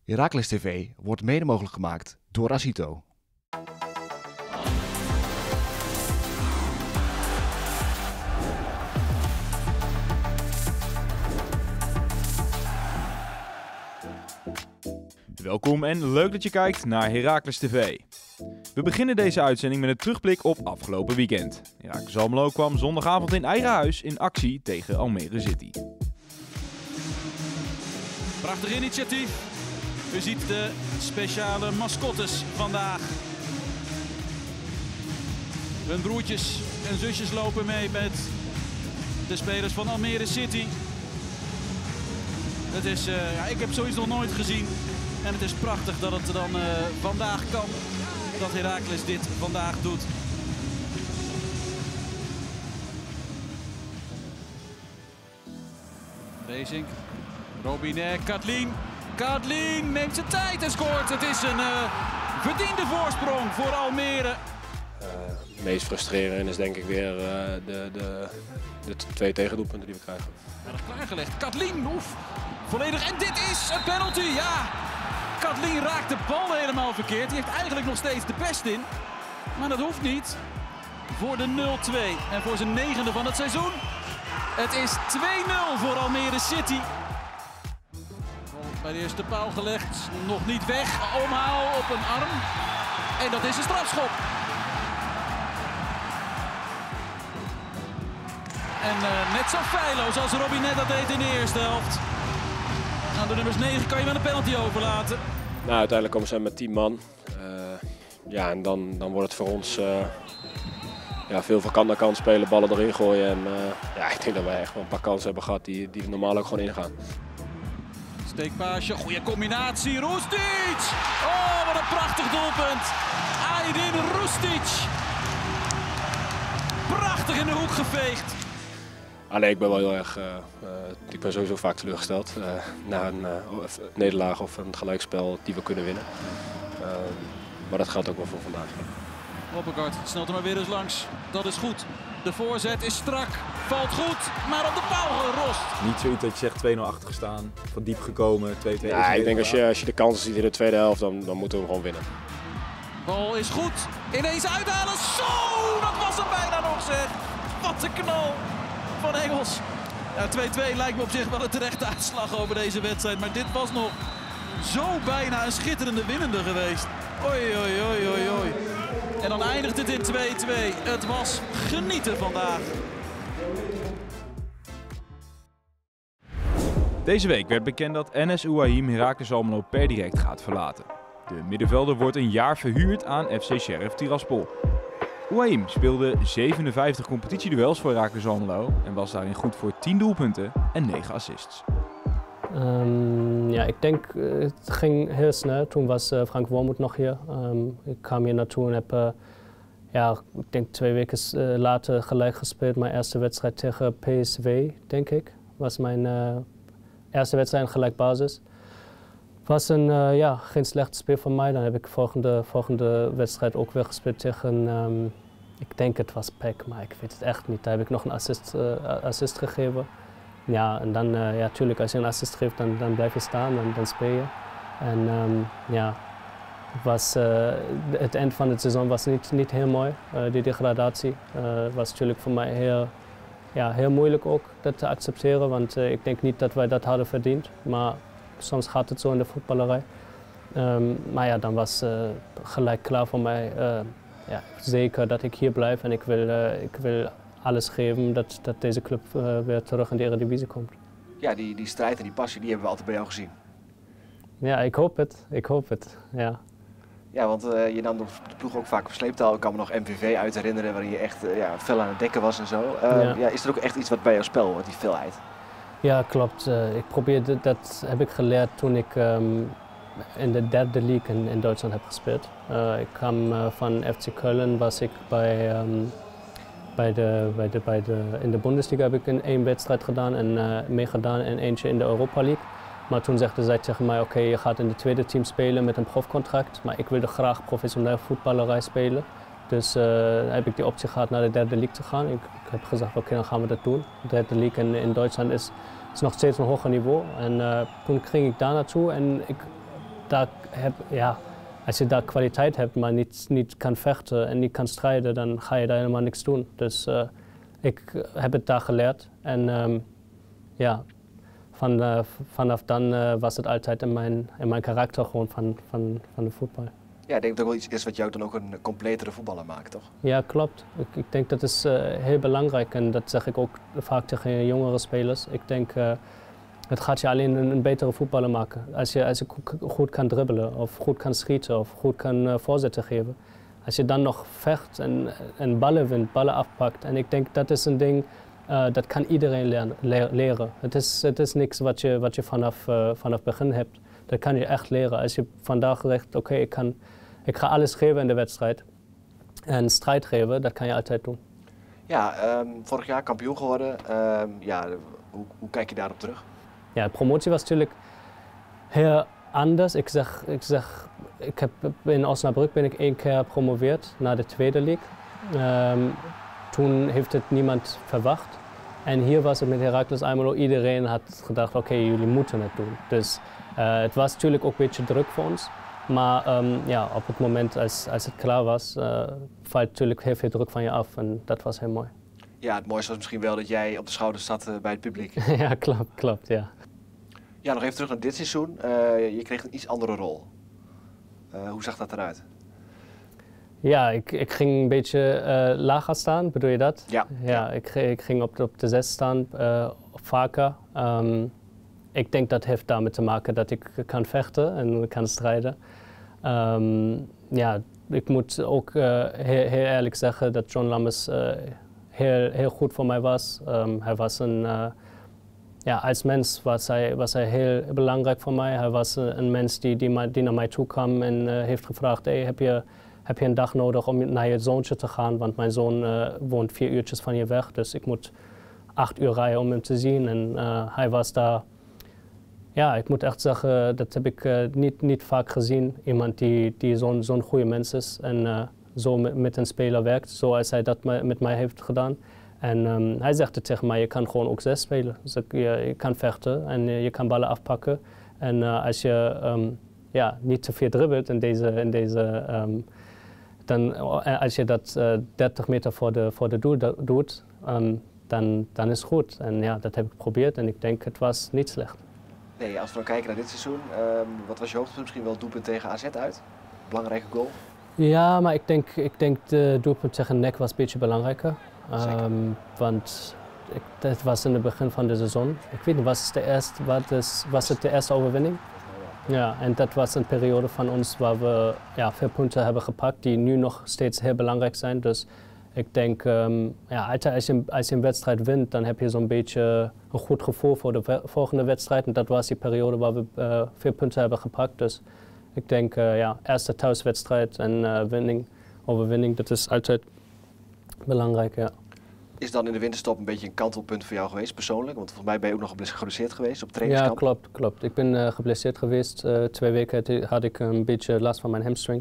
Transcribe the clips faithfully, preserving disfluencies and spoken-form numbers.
Heracles T V wordt mede mogelijk gemaakt door Asito. Welkom en leuk dat je kijkt naar Heracles T V. We beginnen deze uitzending met een terugblik op afgelopen weekend. Heracles Almelo kwam zondagavond in eigen huis in actie tegen Almere City. Prachtig initiatief. U ziet de speciale mascottes vandaag. Hun broertjes en zusjes lopen mee met de spelers van Almere City. Het is, uh, ja, ik heb zoiets nog nooit gezien. En het is prachtig dat het dan uh, vandaag kan. Dat Heracles dit vandaag doet. Racing. Robinet, Katlin. Katlin neemt zijn tijd en scoort. Het is een uh, verdiende voorsprong voor Almere. Uh, het meest frustrerend is denk ik weer uh, de, de, de twee tegendoelpunten die we krijgen. Erg klaargelegd. Katlin, oef. Volledig. En dit is een penalty, ja. Katlin raakt de bal helemaal verkeerd. Die heeft eigenlijk nog steeds de pest in. Maar dat hoeft niet. Voor de nul twee. En voor zijn negende van het seizoen. Het is twee nul voor Almere City. Bij de eerste paal gelegd. Nog niet weg. Omhaal op een arm. En dat is een strafschop. En uh, net zo feilloos als Robinet dat deed in de eerste helft. Aan de nummers negen kan je wel een penalty overlaten. Nou, uiteindelijk komen ze met tien man. Uh, ja, en dan, dan wordt het voor ons uh, ja, veel van kant naar kant spelen, ballen erin gooien. En uh, ja, ik denk dat wij echt wel een paar kansen hebben gehad die, die normaal ook gewoon ingaan. Steekpaasje, goede combinatie. Rustic! Oh, wat een prachtig doelpunt. Aydin Rustic. Prachtig in de hoek geveegd. Alleen ik ben wel heel erg, uh, uh, ik ben sowieso vaak teleurgesteld uh, na een uh, nederlaag of een gelijkspel die we kunnen winnen. Uh, maar dat geldt ook wel voor vandaag. Hoppegaard snelt er maar weer eens langs. Dat is goed. De voorzet is strak, valt goed, maar op de paal gerost. Niet zoiets dat je zegt twee nul achter gestaan, van diep gekomen, twee twee. Ja, ik denk als je, als je de kansen ziet in de tweede helft, dan, dan moeten we hem gewoon winnen. Bal is goed, ineens uithalen, zo, dat was hem bijna nog zeg. Wat een knal van Engels. Ja, twee twee lijkt me op zich wel een terechte uitslag over deze wedstrijd, maar dit was nog zo bijna een schitterende winnende geweest. Oei, oei, oei, oei, oei. En dan eindigt het in twee twee. Het was genieten vandaag. Deze week werd bekend dat Enes Ouahim Heracles Almelo per direct gaat verlaten. De middenvelder wordt een jaar verhuurd aan F C Sheriff Tiraspol. Ouahim speelde zevenenvijftig competitieduels voor Heracles Almelo en was daarin goed voor tien doelpunten en negen assists. Um, ja, ik denk uh, het ging heel snel. Toen was uh, Frank Wormoed nog hier. Um, ik kwam hier naartoe en heb uh, ja, ik denk twee weken uh, later gelijk gespeeld. Mijn eerste wedstrijd tegen P S V, denk ik, was mijn uh, eerste wedstrijd in gelijkbasis. Was een uh, ja, geen slecht spel van mij. Dan heb ik volgende volgende wedstrijd ook weer gespeeld tegen, um, ik denk het was P E C, maar ik weet het echt niet. Daar heb ik nog een assist, uh, assist gegeven. Ja, en dan, uh, ja, tuurlijk, als je een assist geeft, dan, dan blijf je staan, dan, dan speel je. En um, ja, was, uh, het eind van het seizoen was niet, niet heel mooi, uh, die degradatie. Het uh, was natuurlijk voor mij heel, ja, heel moeilijk ook dat te accepteren, want uh, ik denk niet dat wij dat hadden verdiend. Maar soms gaat het zo in de voetballerij. Um, maar ja, dan was uh, gelijk klaar voor mij. Uh, ja, zeker dat ik hier blijf en ik wil, uh, ik wil alles geven dat, dat deze club uh, weer terug in de Eredivisie komt. Ja, die, die strijd en die passie die hebben we altijd bij jou gezien. Ja, ik hoop het. Ik hoop het, ja. Ja, want uh, je nam de ploeg ook vaak op sleeptouw. Ik kan me nog M V V uit herinneren waarin je echt uh, ja, fel aan het dekken was en zo. Uh, ja. Ja, is er ook echt iets wat bij jou spel hoort, die felheid? Ja, klopt. Uh, ik probeerde, dat heb ik geleerd toen ik um, in de derde league in, in Duitsland heb gespeeld. Uh, ik kwam uh, van F C Köln, was ik bij, um, bij, de, bij, de, bij de, in de Bundesliga heb ik in één wedstrijd gedaan en uh, meegedaan en eentje in de Europa League. Maar toen zegde zij tegen mij, oké, okay, je gaat in het tweede team spelen met een profcontract, maar ik wilde graag professioneel voetballerij spelen. Dus uh, heb ik die optie gehad naar de derde league te gaan. Ik, ik heb gezegd, oké, okay, dan gaan we dat doen. De derde league in, in Duitsland is, is nog steeds een hoger niveau. En uh, toen ging ik daar naartoe en ik daar heb, ja, als je daar kwaliteit hebt, maar niet, niet kan vechten en niet kan strijden, dan ga je daar helemaal niks doen. Dus uh, ik heb het daar geleerd. En um, ja, van, uh, vanaf dan uh, was het altijd in mijn, in mijn karakter gewoon van, van, van de voetbal. Ja, ik denk dat het ook wel iets is wat jou dan ook een completere voetballer maakt, toch? Ja, klopt. Ik, ik denk dat is uh, heel belangrijk en dat zeg ik ook vaak tegen jongere spelers. Ik denk, uh, het gaat je alleen een, een betere voetballer maken. Als je, als je goed kan dribbelen of goed kan schieten of goed kan uh, voorzetten geven. Als je dan nog vecht en, en ballen wint, ballen afpakt. En ik denk dat is een ding, uh, dat kan iedereen leren. leren. Het is, het is niks wat je, wat je vanaf, uh, vanaf begin hebt. Dat kan je echt leren. Als je vandaag zegt, oké, okay, ik, kan, ik ga alles geven in de wedstrijd. En strijd geven, dat kan je altijd doen. Ja, um, vorig jaar kampioen geworden. Um, ja, hoe, hoe kijk je daarop terug? Ja, de promotie was natuurlijk heel anders. Ik zeg, ik zeg, ik heb in Osnabrück ben ik één keer gepromoveerd naar de tweede league. Um, toen heeft het niemand verwacht. En hier was het met Heracles Almelo, iedereen had gedacht, oké, okay, jullie moeten het doen. Dus uh, het was natuurlijk ook een beetje druk voor ons. Maar um, ja, op het moment als, als het klaar was, uh, valt natuurlijk heel veel druk van je af. En dat was heel mooi. Ja, het mooiste was misschien wel dat jij op de schouder zat uh, bij het publiek. Ja, klopt, klopt, ja. Ja, nog even terug naar dit seizoen. Uh, je kreeg een iets andere rol. Uh, hoe zag dat eruit? Ja, ik, ik ging een beetje uh, lager staan, bedoel je dat? Ja. Ja, ik, ik ging op de, op de zes staan, uh, vaker. Um, ik denk dat heeft daarmee te maken dat ik kan vechten en kan strijden. Um, ja, ik moet ook uh, heel, heel eerlijk zeggen dat John Lammers uh, heel, heel goed voor mij was. Um, hij was een, uh, ja, als mens was hij, was hij heel belangrijk voor mij. Hij was uh, een mens die, die, die naar mij toe kwam en uh, heeft gevraagd, hey, heb je heb je een dag nodig om naar je zoontje te gaan, want mijn zoon uh, woont vier uurtjes van je weg, dus ik moet acht uur rijden om hem te zien. En uh, hij was daar, ja, ik moet echt zeggen, dat heb ik uh, niet, niet vaak gezien. Iemand die, die zo'n zo'n goede mens is en uh, zo met, met een speler werkt, zoals hij dat met mij heeft gedaan. En um, hij zegt tegen mij, je kan gewoon ook zes spelen. Dus ik, je, je kan vechten en je, je kan ballen afpakken. En uh, als je um, ja, niet te veel dribbelt in deze, in deze um, dan als je dat uh, dertig meter voor de, voor de doel doet, um, dan, dan is het goed. En ja, dat heb ik geprobeerd en ik denk het was niet slecht. Nee, als we dan kijken naar dit seizoen, um, wat was je hoogtepunt? Misschien wel doelpunt tegen A Z uit? Belangrijke goal? Ja, maar ik denk, ik denk de doelpunt tegen N E C was een beetje belangrijker. Um, want ik, dat was in het begin van de seizoen. Ik weet niet, was het de eerste, was het, was het de eerste overwinning? Ja, en dat was een periode van ons waar we ja, veel punten hebben gepakt die nu nog steeds heel belangrijk zijn. Dus ik denk, um, ja, als je, als je een wedstrijd wint, dan heb je zo'n beetje een goed gevoel voor de volgende wedstrijd. En dat was die periode waar we uh, veel punten hebben gepakt. Dus ik denk, uh, ja, eerste thuiswedstrijd en uh, winning, overwinning, dat is altijd belangrijk, ja. Is dan in de winterstop een beetje een kantelpunt voor jou geweest, persoonlijk? Want volgens mij ben je ook nog geblesseerd geweest op trainingskamp. Ja, klopt, klopt. Ik ben uh, geblesseerd geweest. Uh, twee weken had ik een beetje last van mijn hamstring.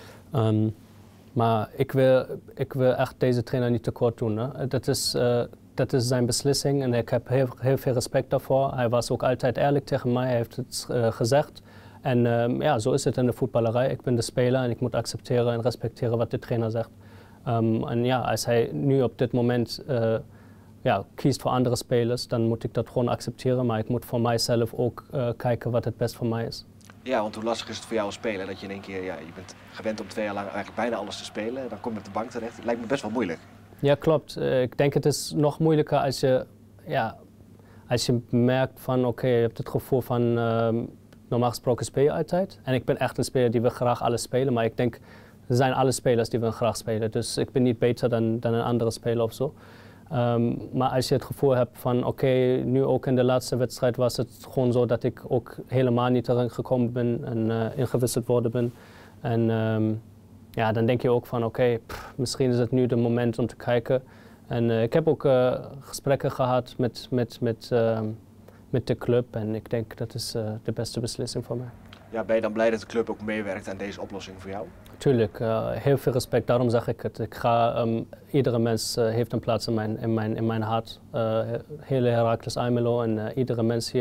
Um, maar ik wil, ik wil echt deze trainer niet tekort doen. Hè. Dat is, uh, dat is zijn beslissing en ik heb heel, heel veel respect daarvoor. Hij was ook altijd eerlijk tegen mij, hij heeft het uh, gezegd. En um, ja, zo is het in de voetballerij. Ik ben de speler en ik moet accepteren en respecteren wat de trainer zegt. Um, en ja, als hij nu op dit moment uh, ja, kiest voor andere spelers, dan moet ik dat gewoon accepteren. Maar ik moet voor mijzelf ook uh, kijken wat het best voor mij is. Ja, want hoe lastig is het voor jou als speler dat je in één keer, ja, je bent gewend om twee jaar lang eigenlijk bijna alles te spelen. Dan kom je op de bank terecht. Het lijkt me best wel moeilijk. Ja, klopt. Uh, ik denk het is nog moeilijker als je, ja, als je merkt van oké, okay, je hebt het gevoel van uh, normaal gesproken speel je altijd. En ik ben echt een speler die wil graag alles spelen, maar ik denk er zijn alle spelers die willen graag spelen. Dus ik ben niet beter dan, dan een andere speler of zo. Um, maar als je het gevoel hebt van oké, okay, nu ook in de laatste wedstrijd was het gewoon zo dat ik ook helemaal niet erin gekomen ben en uh, ingewisseld worden ben. En um, ja, dan denk je ook van oké, okay, misschien is het nu de moment om te kijken. En uh, ik heb ook uh, gesprekken gehad met, met, met, uh, met de club en ik denk dat is uh, de beste beslissing voor mij. Ja, ben je dan blij dat de club ook meewerkt aan deze oplossing voor jou? Tuurlijk, uh, heel veel respect, daarom zeg ik het. Ik ga, um, iedere mens uh, heeft een plaats in mijn, in mijn, in mijn hart. Uh, hele Heracles Almelo en uh, iedere mens hier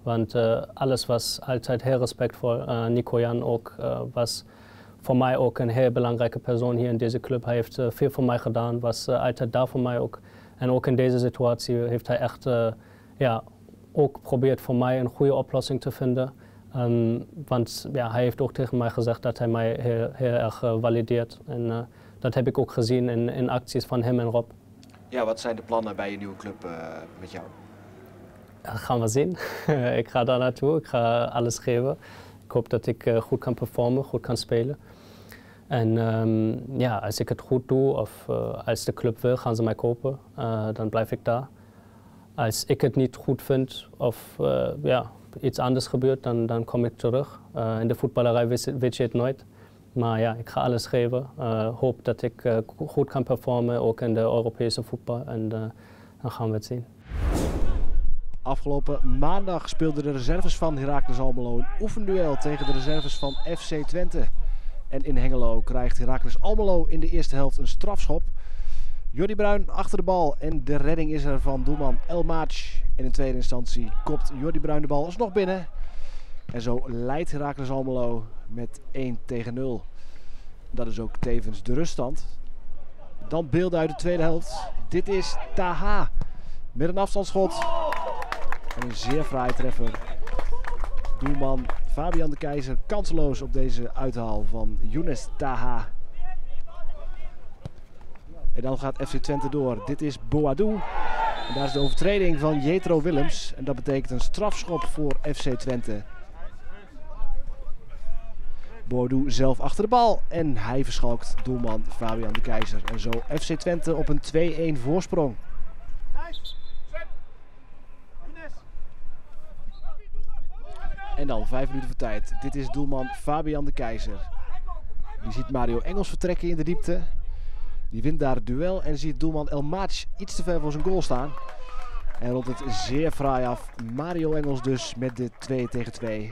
Want uh, alles was altijd heel respectvol. Uh, Nico Jan ook uh, was voor mij ook een heel belangrijke persoon hier in deze club. Hij heeft uh, veel voor mij gedaan, was uh, altijd daar voor mij ook. En ook in deze situatie heeft hij echt uh, ja, ook geprobeerd voor mij een goede oplossing te vinden. Um, want ja, hij heeft ook tegen mij gezegd dat hij mij heel, heel erg uh, valideert. En uh, dat heb ik ook gezien in, in acties van hem en Rob. Ja, wat zijn de plannen bij je nieuwe club uh, met jou? Dat gaan we zien. Ik ga daar naartoe, ik ga alles geven. Ik hoop dat ik uh, goed kan performen, goed kan spelen. En um, ja, als ik het goed doe of uh, als de club wil, gaan ze mij kopen. Uh, dan blijf ik daar. Als ik het niet goed vind of uh, ja, iets anders gebeurt, dan, dan kom ik terug. Uh, in de voetballerij weet je het nooit. Maar ja, ik ga alles geven. Uh, hoop dat ik uh, goed kan performen, ook in de Europese voetbal. En uh, dan gaan we het zien. Afgelopen maandag speelden de reserves van Heracles Almelo een oefenduel tegen de reserves van F C Twente. En in Hengelo krijgt Heracles Almelo in de eerste helft een strafschop. Jordi Bruin achter de bal en de redding is er van doelman El Maach. En in tweede instantie kopt Jordi Bruin de bal alsnog binnen. En zo leidt Heracles Almelo met één tegen nul. Dat is ook tevens de ruststand. Dan beelden uit de tweede helft. Dit is Taha met een afstandsschot. En een zeer fraai treffer. Doelman Fabian de Keizer kanseloos op deze uithaal van Younes Taha. En dan gaat F C Twente door. Dit is Boadou. En daar is de overtreding van Jetro Willems. En dat betekent een strafschop voor F C Twente. Boadou zelf achter de bal. En hij verschalkt doelman Fabian de Keizer. En zo F C Twente op een twee-een voorsprong. En dan vijf minuten voor tijd. Dit is doelman Fabian de Keizer. Die ziet Mario Engels vertrekken in de diepte. Die wint daar het duel en ziet doelman El Maach iets te ver voor zijn goal staan. En rond het zeer fraai af. Mario Engels dus met de twee tegen twee.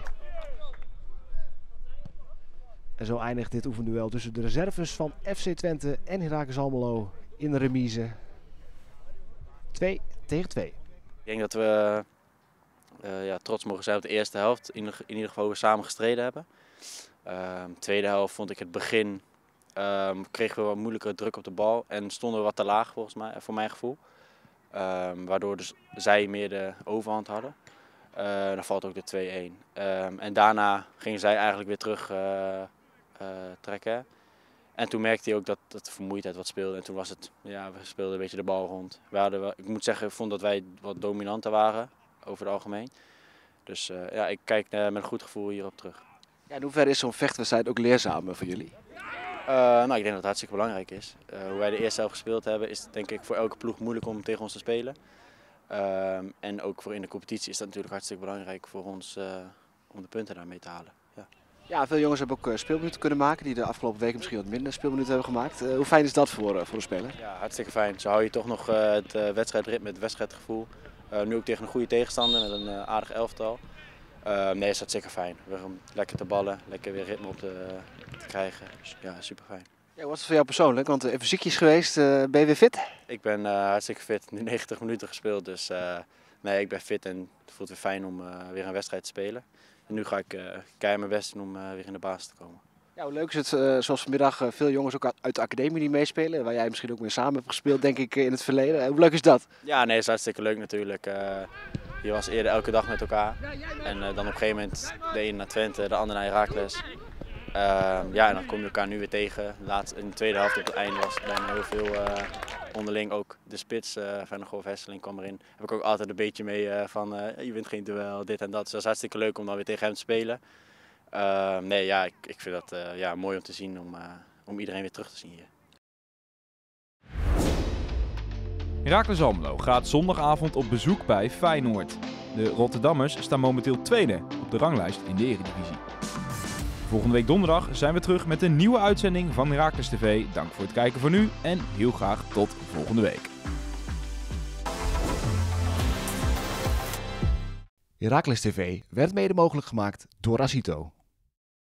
En zo eindigt dit oefenduel tussen de reserves van F C Twente en Heracles Almelo in de remise. twee tegen twee. Ik denk dat we uh, ja, trots mogen zijn op de eerste helft. In, in ieder geval we samen gestreden hebben. Uh, tweede helft vond ik het begin, um, kregen we wat moeilijkere druk op de bal en stonden we wat te laag volgens mij, voor mijn gevoel. Um, waardoor dus zij meer de overhand hadden. Uh, dan valt ook de twee-een. Um, en daarna gingen zij eigenlijk weer terug uh, uh, trekken. En toen merkte hij ook dat, dat de vermoeidheid wat speelde. En toen was het, ja, we speelden een beetje de bal rond. We hadden wel, ik moet zeggen, ik vond dat wij wat dominanter waren over het algemeen. Dus uh, ja, ik kijk uh, met een goed gevoel hierop terug. Ja, in hoeverre is zo'n vechtwedstrijd ook leerzaam voor jullie? Uh, nou, ik denk dat het hartstikke belangrijk is. Uh, hoe wij de eerste helft gespeeld hebben, is het denk ik voor elke ploeg moeilijk om tegen ons te spelen. Uh, en ook voor in de competitie is dat natuurlijk hartstikke belangrijk voor ons uh, om de punten daarmee te halen. Ja. Ja, veel jongens hebben ook uh, speelminuten kunnen maken die de afgelopen weken misschien wat minder speelminuten hebben gemaakt. Uh, hoe fijn is dat voor, uh, voor een speler? Ja, hartstikke fijn. Zo hou je toch nog uh, het uh, wedstrijdritme, het wedstrijdgevoel. Uh, nu ook tegen een goede tegenstander met een uh, aardig elftal. Uh, nee, is hartstikke fijn. Weer om lekker te ballen, lekker weer ritme op te, uh, te krijgen. Dus, ja, super fijn. Ja, wat is het voor jou persoonlijk? Want even ziekjes geweest, uh, ben je weer fit? Ik ben uh, hartstikke fit, nu negentig minuten gespeeld. Dus uh, nee, ik ben fit en het voelt weer fijn om uh, weer een wedstrijd te spelen. En nu ga ik uh, keihard mijn best doen om uh, weer in de basis te komen. Ja, hoe leuk is het, uh, zoals vanmiddag uh, veel jongens ook uit de academie die meespelen, waar jij misschien ook mee samen hebt gespeeld, denk ik, in het verleden. Uh, hoe leuk is dat? Ja, nee, het is hartstikke leuk natuurlijk. Uh, je was eerder elke dag met elkaar. En uh, dan op een gegeven moment de ene naar Twente, de ander naar Heracles. Uh, ja, en dan kom je elkaar nu weer tegen. Laat, in de tweede helft op het einde was het bijna heel veel uh, onderling. Ook de spits uh, van de Golf Hesseling kwam erin. Heb ik ook altijd een beetje mee uh, van uh, je wint geen duel, dit en dat. Dus dat is hartstikke leuk om dan weer tegen hem te spelen. Uh, nee, ja, ik, ik vind dat uh, ja, mooi om te zien, om, uh, om iedereen weer terug te zien hier. Heracles Almelo gaat zondagavond op bezoek bij Feyenoord. De Rotterdammers staan momenteel tweede op de ranglijst in de Eredivisie. Volgende week donderdag zijn we terug met een nieuwe uitzending van Heracles T V. Dank voor het kijken voor nu en heel graag tot volgende week. Heracles T V werd mede mogelijk gemaakt door Azito.